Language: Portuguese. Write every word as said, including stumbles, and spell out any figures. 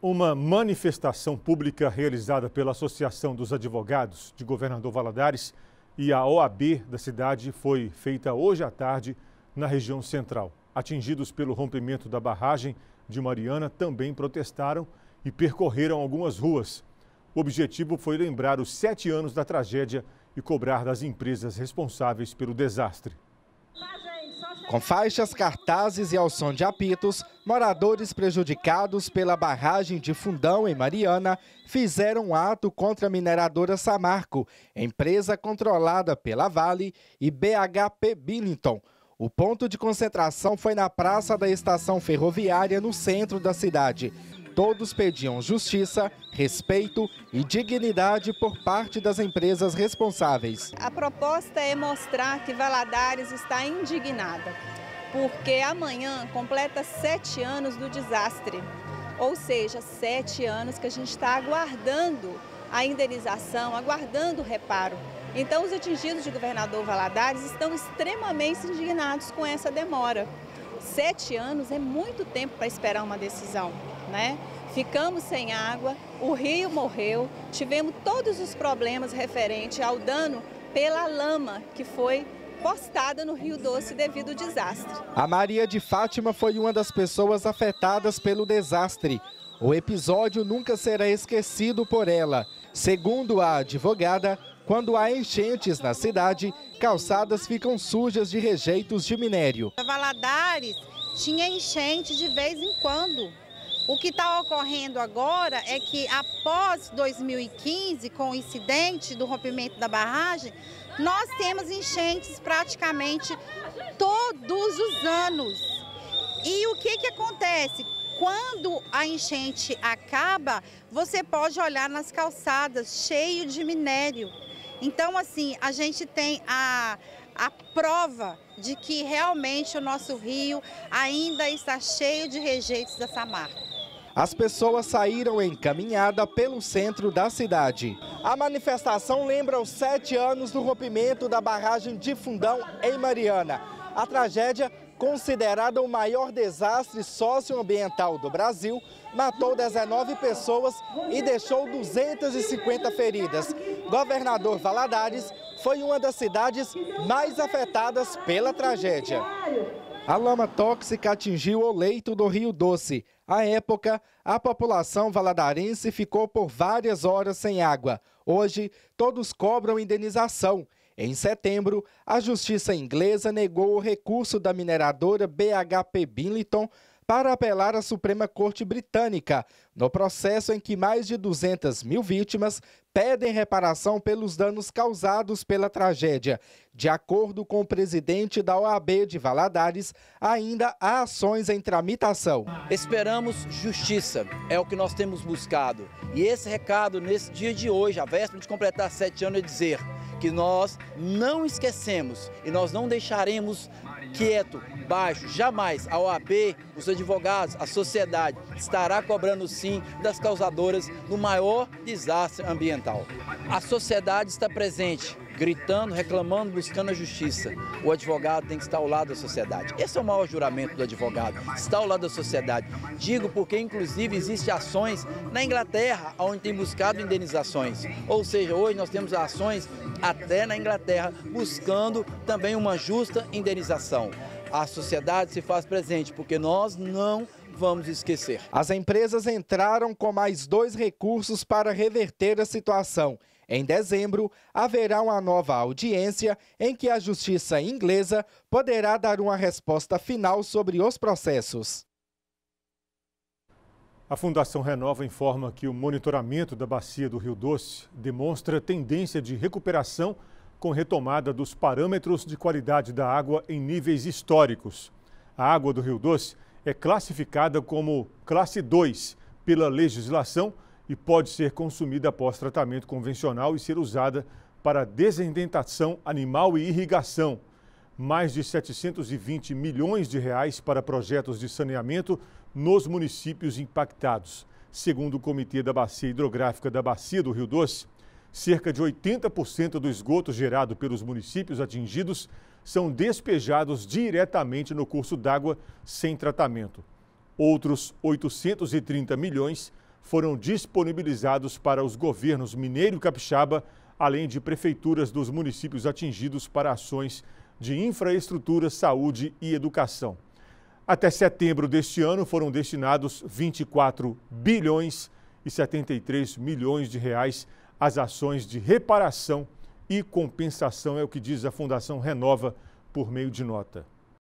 Uma manifestação pública realizada pela Associação dos Advogados de Governador Valadares e a O A B da cidade foi feita hoje à tarde na região central. Atingidos pelo rompimento da barragem de Mariana também protestaram e percorreram algumas ruas. O objetivo foi lembrar os sete anos da tragédia e cobrar das empresas responsáveis pelo desastre. Com faixas, cartazes e ao som de apitos, moradores prejudicados pela barragem de Fundão, em Mariana, fizeram um ato contra a mineradora Samarco, empresa controlada pela Vale, e B H P Billiton. O ponto de concentração foi na praça da estação ferroviária, no centro da cidade. Todos pediam justiça, respeito e dignidade por parte das empresas responsáveis. A proposta é mostrar que Valadares está indignada, porque amanhã completa sete anos do desastre. Ou seja, sete anos que a gente está aguardando a indenização, aguardando o reparo. Então, os atingidos de Governador Valadares estão extremamente indignados com essa demora. Sete anos é muito tempo para esperar uma decisão, né? Ficamos sem água, o rio morreu, tivemos todos os problemas referentes ao dano pela lama que foi postada no Rio Doce devido ao desastre. A Maria de Fátima foi uma das pessoas afetadas pelo desastre. O episódio nunca será esquecido por ela. Segundo a advogada, quando há enchentes na cidade, calçadas ficam sujas de rejeitos de minério. Valadares tinha enchente de vez em quando. O que está ocorrendo agora é que após dois mil e quinze, com o incidente do rompimento da barragem, nós temos enchentes praticamente todos os anos. E o que que acontece? Quando a enchente acaba, você pode olhar nas calçadas cheio de minério. Então, assim, a gente tem a, a prova de que realmente o nosso rio ainda está cheio de rejeitos da Samarco. As pessoas saíram em caminhada pelo centro da cidade. A manifestação lembra os sete anos do rompimento da barragem de Fundão, em Mariana. A tragédia, considerada o maior desastre socioambiental do Brasil, matou dezenove pessoas e deixou duzentas e cinquenta feridas. Governador Valadares foi uma das cidades mais afetadas pela tragédia. A lama tóxica atingiu o leito do Rio Doce. À época, a população valadarense ficou por várias horas sem água. Hoje, todos cobram indenização. Em setembro, a justiça inglesa negou o recurso da mineradora B H P Billiton para apelar à Suprema Corte Britânica, no processo em que mais de duzentas mil vítimas pedem reparação pelos danos causados pela tragédia. De acordo com o presidente da O A B de Valadares, ainda há ações em tramitação. Esperamos justiça, é o que nós temos buscado. E esse recado, nesse dia de hoje, a véspera de completar sete anos, é dizer que nós não esquecemos e nós não deixaremos quieto, baixo, jamais. A O A B, os advogados, a sociedade estará cobrando sim das causadoras do maior desastre ambiental. A sociedade está presente, gritando, reclamando, buscando a justiça. O advogado tem que estar ao lado da sociedade. Esse é o maior juramento do advogado, estar ao lado da sociedade. Digo porque, inclusive, existem ações na Inglaterra, onde tem buscado indenizações. Ou seja, hoje nós temos ações até na Inglaterra, buscando também uma justa indenização. A sociedade se faz presente, porque nós não vamos esquecer. As empresas entraram com mais dois recursos para reverter a situação. Em dezembro, haverá uma nova audiência em que a justiça inglesa poderá dar uma resposta final sobre os processos. A Fundação Renova informa que o monitoramento da bacia do Rio Doce demonstra tendência de recuperação com retomada dos parâmetros de qualidade da água em níveis históricos. A água do Rio Doce é classificada como classe dois pela legislação e pode ser consumida após tratamento convencional e ser usada para desendentação animal e irrigação. Mais de setecentos e vinte milhões de reais para projetos de saneamento nos municípios impactados. Segundo o Comitê da Bacia Hidrográfica da Bacia do Rio Doce, cerca de oitenta por cento do esgoto gerado pelos municípios atingidos são despejados diretamente no curso d'água sem tratamento. Outros oitocentos e trinta milhões foram disponibilizados para os governos mineiro e capixaba, além de prefeituras dos municípios atingidos para ações de infraestrutura, saúde e educação. Até setembro deste ano foram destinados vinte e quatro bilhões e setenta e três milhões de reais às ações de reparação e compensação, é o que diz a Fundação Renova por meio de nota.